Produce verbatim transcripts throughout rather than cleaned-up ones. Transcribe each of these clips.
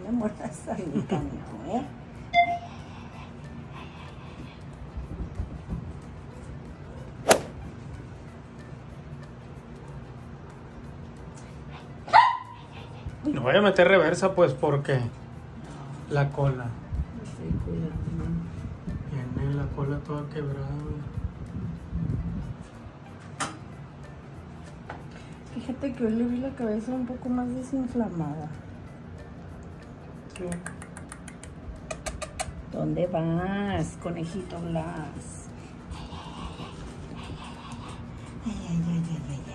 me muerdas a mi camino, ¿eh? No voy a meter reversa, pues, porque la cola. Sí, cuidado. Tiene la cola toda quebrada. Fíjate que hoy le vi la cabeza un poco más desinflamada. Sí. ¿Dónde vas, conejito Blas? Ay, ay, ay, ay, ay, ay.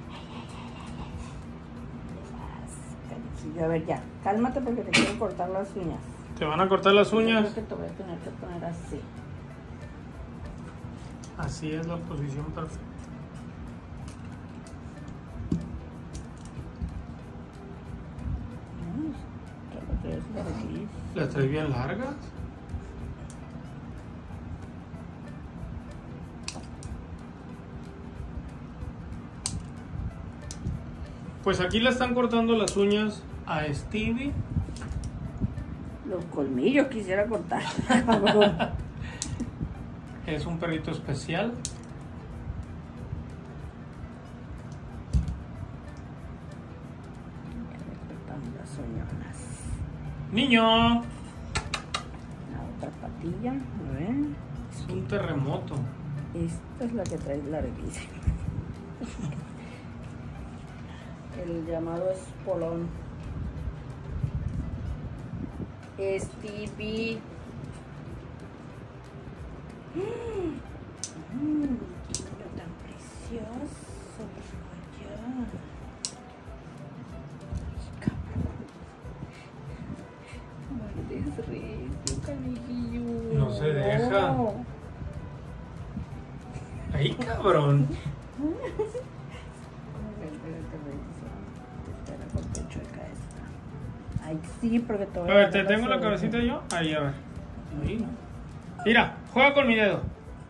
¿Dónde vas, canijillo? A ver, ya, cálmate porque te quiero cortar las uñas. ¿Te van a cortar las Yo uñas? creo que te voy a tener que poner así. Así es la posición perfecta. Mm, te lo traes larguísimo. ¿Las traes bien largas? Pues aquí le están cortando las uñas a Stevie. Los colmillos quisiera cortar, cabrón. Es un perrito especial. Cortamos las uñonas. ¡Niño! La otra patilla, a ver. Es un terremoto. Esta es la que traes larguísima. El llamado espolón. Stevie. Mmm, pero tan precioso. Vaya. Muerdes recio, canijillo. No se deja. ¡Ay, cabrón! Ay, sí, porque te voy A ver, ¿te tengo la cabecita yo? Ahí, a ver. Ahí no. Mira, juega con mi dedo.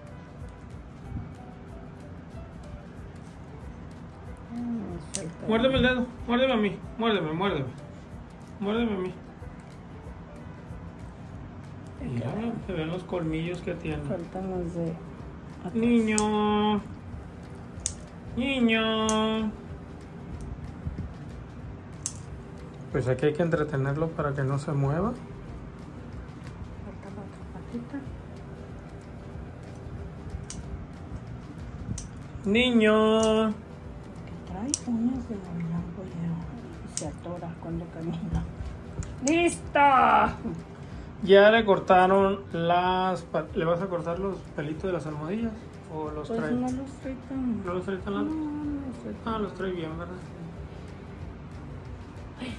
Muérdeme el dedo. Muérdeme a mí. Muérdeme, muérdeme. Muérdeme a mí. Mira, se ven los colmillos que tiene. Faltan los de atrás. Niño. Niño. Pues aquí hay que entretenerlo para que no se mueva. Falta la otra patita. Niño. Que trae uñas de blanco y se atora cuando camina. ¡Listo! Ya le cortaron las... pa- ¿Le vas a cortar los pelitos de las almohadillas? ¿O los Pues trae? no los trae tan... ¿No los trae tan No, largos? no los trae tan... Ah, los trae bien, ¿verdad? Ay,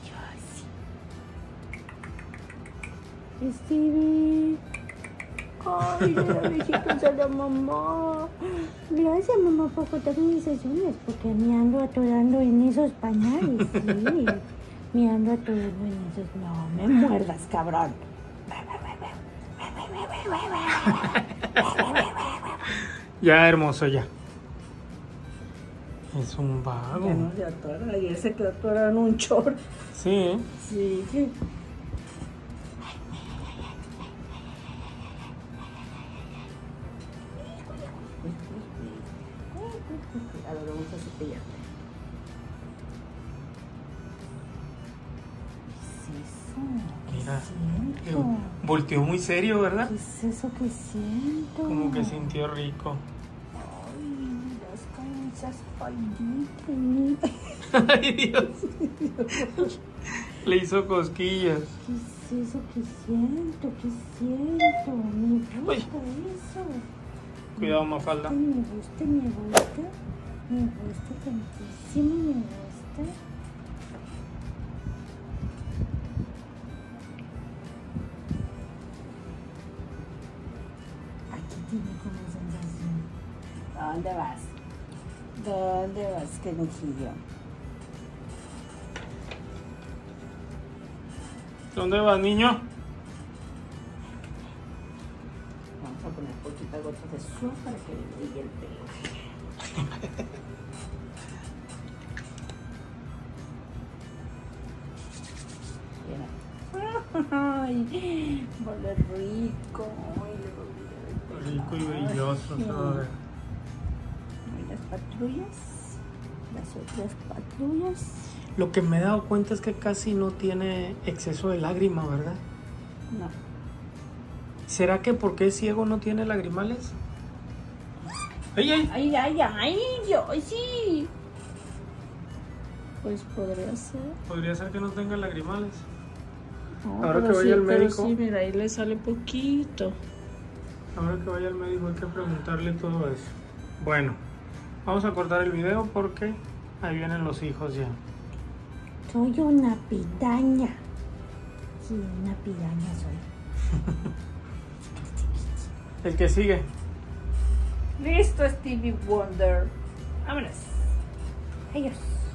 yo sí. Stevie. Ay, mira, besitos a la mamá. Gracias, mamá, por cortarme esas uñas, porque me ando atorando en esos pañales, sí. Me ando atorando en esos... No, me muerdas, cabrón. Ya, hermoso, ya. Es un vago. Ya no se atora, ayer se quedó atorado en un short. Sí, ¿eh? Sí, sí. A ver, vamos a cepillar. ¿Qué es eso? ¿Qué Mira. siento? Volteó muy serio, ¿verdad? ¿Qué es eso que siento? Como que sintió rico. Ay, las camisas fallitas. Ay, Dios. Le hizo cosquillas. ¿Qué es eso que siento? ¿Qué siento? Me gusta Uy. eso. Cuidado, Mafalda. Me gusta, me gusta. Me gusta tantísimo, me gusta. Aquí tiene como sensación. ¿A dónde vas? ¿Dónde vas, canijillo? ¿Dónde vas, niño? Vamos a poner poquitas gotas de azúcar para que le brille el pelo. Mira, Ay, huele rico. Ay, Rico y brilloso. Se va a ver. Y las patrullas. Las otras patrullas. Lo que me he dado cuenta es que casi no tiene exceso de lágrima, ¿verdad? No. ¿Será que porque es ciego no tiene lagrimales? ¡Ay, ay! Ay, ay, ay, yo sí. Pues podría ser. Podría ser que no tenga lagrimales. No, Ahora pero que vaya sí, al pero médico. sí, mira, ahí le sale poquito. Ahora que vaya al médico hay que preguntarle todo eso. Bueno, vamos a cortar el video porque ahí vienen los hijos ya. Soy una piraña. Sí, una piraña soy. El que sigue. Listo, Stevie Wonder. Vámonos. Adiós.